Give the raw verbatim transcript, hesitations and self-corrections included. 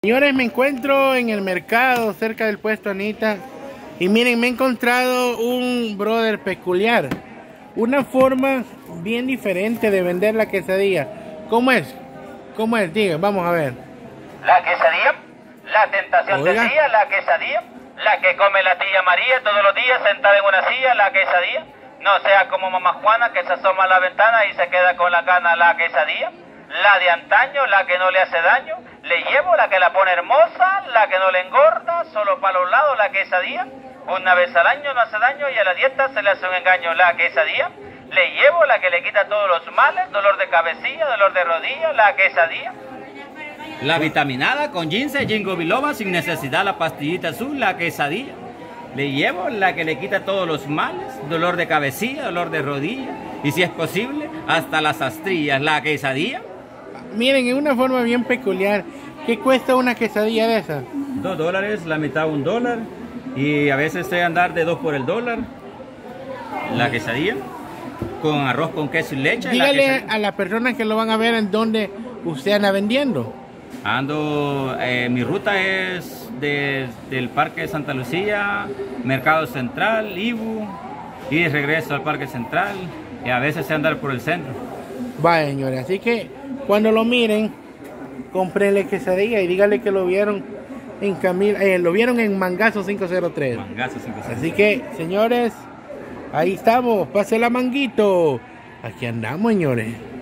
Señores, me encuentro en el mercado cerca del puesto Anita y miren, me he encontrado un brother peculiar, una forma bien diferente de vender la quesadilla. ¿Cómo es? ¿Cómo es? Diga, vamos a ver. La quesadilla, la tentación Oiga. del día, la quesadilla, la que come la tía María todos los días sentada en una silla, la quesadilla. No sea como mamá Juana que se asoma a la ventana y se queda con la gana, la quesadilla. La de antaño, la que no le hace daño. Le llevo la que la pone hermosa, la que no le engorda, solo para los lados, la quesadilla. Una vez al año no hace daño y a la dieta se le hace un engaño, la quesadilla. Le llevo la que le quita todos los males, dolor de cabecilla, dolor de rodilla, la quesadilla. La vitaminada con ginseng, ginkgo biloba, sin necesidad la pastillita azul, la quesadilla. Le llevo la que le quita todos los males, dolor de cabecilla, dolor de rodilla y si es posible, hasta las astrillas, la quesadilla. Miren, es una forma bien peculiar. ¿Qué cuesta una quesadilla de esas? Dos dólares, la mitad un dólar y a veces se andar de dos por el dólar. La quesadilla con arroz con queso y leche. Dígale a las personas que lo van a ver en donde usted anda vendiendo. Ando, eh, mi ruta es de, del Parque de Santa Lucía, Mercado Central, Ibu, y regreso al Parque Central y a veces se andar por el centro. Vaya, señores, así que cuando lo miren, cómprenle quesadilla y dígale que lo vieron en Camila, eh, lo vieron en Mangazo cinco cero tres. Mangazo cinco cero tres. Así que, señores, ahí estamos, pase la manguito. Aquí andamos, señores.